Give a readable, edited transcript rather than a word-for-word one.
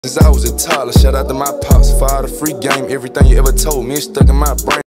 Since I was a toddler, shout out to my pops for all the free game. Everything you ever told me is stuck in my brain.